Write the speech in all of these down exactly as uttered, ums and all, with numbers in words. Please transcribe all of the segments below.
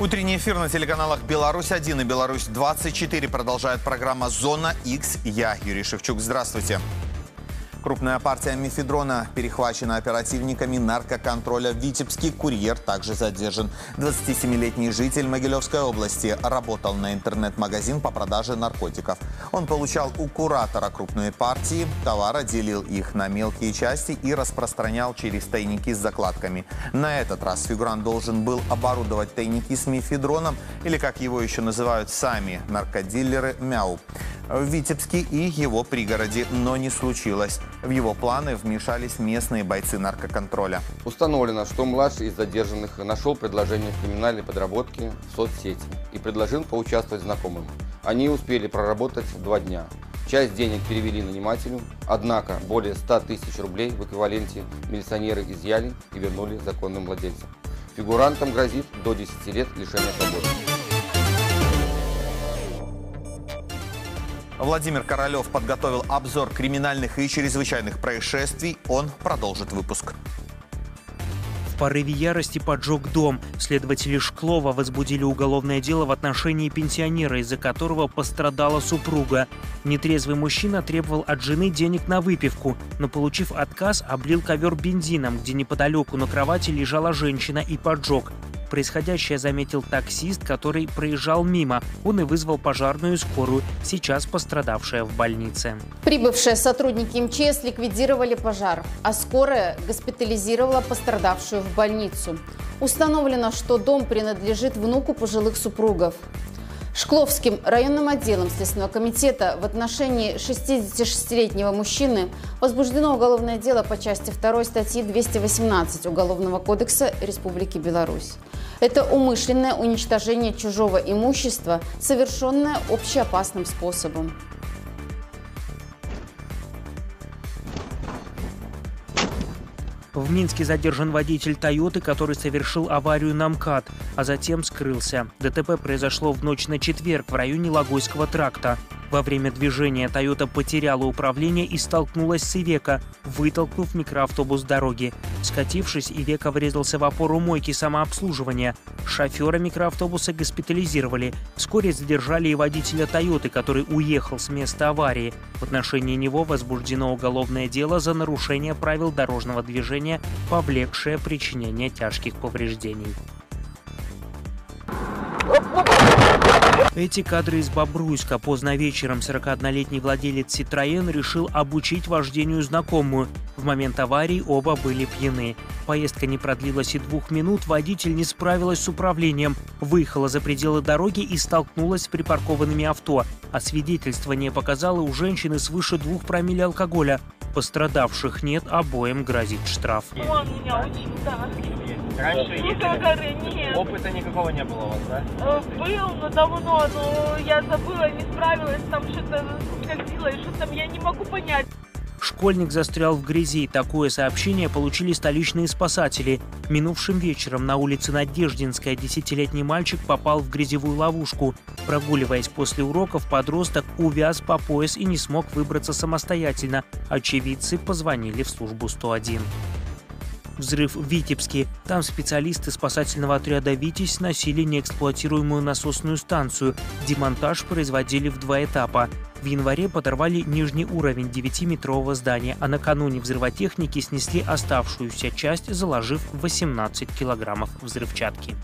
Утренний эфир на телеканалах «Беларусь один» и «Беларусь двадцать четыре» продолжает программа «Зона Х». Я, Юрий Шевчук. Здравствуйте. Крупная партия мефедрона перехвачена оперативниками наркоконтроля в Витебске. Курьер также задержан. двадцатисемилетний житель Могилевской области работал на интернет-магазин по продаже наркотиков. Он получал у куратора крупные партии товара, делил их на мелкие части и распространял через тайники с закладками. На этот раз фигурант должен был оборудовать тайники с мефедроном, или, как его еще называют сами наркодилеры, мяу, в Витебске и его пригороде, но не случилось. В его планы вмешались местные бойцы наркоконтроля. Установлено, что младший из задержанных нашел предложение в криминальной подработке в соцсети и предложил поучаствовать знакомым. Они успели проработать два дня. Часть денег перевели нанимателю, однако более ста тысяч рублей в эквиваленте милиционеры изъяли и вернули законным владельцам. Фигурантам грозит до десяти лет лишения свободы. Владимир Королев подготовил обзор криминальных и чрезвычайных происшествий. Он продолжит выпуск. В порыве ярости поджег дом. Следователи Шклова возбудили уголовное дело в отношении пенсионера, из-за которого пострадала супруга. Нетрезвый мужчина требовал от жены денег на выпивку, но, получив отказ, облил ковер бензином, где неподалеку на кровати лежала женщина, и поджег. Происходящее заметил таксист, который проезжал мимо. Он и вызвал пожарную и скорую, сейчас пострадавшая в больнице. Прибывшие сотрудники эм че эс ликвидировали пожар, а скорая госпитализировала пострадавшую в больницу. Установлено, что дом принадлежит внуку пожилых супругов. Шкловским районным отделом Следственного комитета в отношении шестидесятишестилетнего мужчины возбуждено уголовное дело по части второй статьи двести восемнадцать Уголовного кодекса Республики Беларусь. Это умышленное уничтожение чужого имущества, совершенное общеопасным способом. В Минске задержан водитель «Тойоты», который совершил аварию на МКАД, а затем скрылся. ДТП произошло в ночь на четверг в районе Логойского тракта. Во время движения «Тойота» потеряла управление и столкнулась с «Ивеко», вытолкнув микроавтобус с дороги. Скатившись, «Ивеко» врезался в опору мойки самообслуживания. Шофера микроавтобуса госпитализировали. Вскоре задержали и водителя «Тойоты», который уехал с места аварии. В отношении него возбуждено уголовное дело за нарушение правил дорожного движения, повлекшее причинение тяжких повреждений. Эти кадры из Бобруйска. Поздно вечером сорокаоднолетний владелец «Ситроен» решил обучить вождению знакомую. В момент аварии оба были пьяны. Поездка не продлилась и двух минут, водитель не справилась с управлением, выехала за пределы дороги и столкнулась с припаркованными авто. Освидетельствование показало у женщины свыше двух промилле алкоголя. Пострадавших нет, обоим грозит штраф. Он меня учил, да. Раньше Ну, ездили? горы, нет. Опыта никакого не было у вас, да? Э, Был, но давно, но я забыла, не справилась, там что-то скользило, и что там, я не могу понять. Школьник застрял в грязи. Такое сообщение получили столичные спасатели. Минувшим вечером на улице Надеждинская десятилетний мальчик попал в грязевую ловушку. Прогуливаясь после уроков, подросток увяз по пояс и не смог выбраться самостоятельно. Очевидцы позвонили в службу сто один. Взрыв в Витебске. Там специалисты спасательного отряда «Витязь» сносили неэксплуатируемую насосную станцию. Демонтаж производили в два этапа. В январе подорвали нижний уровень девятиметрового здания, а накануне взрывотехники снесли оставшуюся часть, заложив восемнадцать килограммов взрывчатки.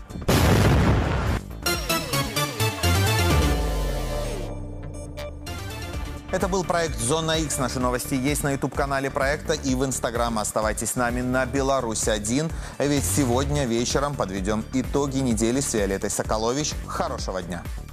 Это был проект «Зона Х». Наши новости есть на ютуб-канале проекта и в инстаграм. Оставайтесь с нами на «Беларусь один», ведь сегодня вечером подведем итоги недели с Виолеттой Соколович. Хорошего дня!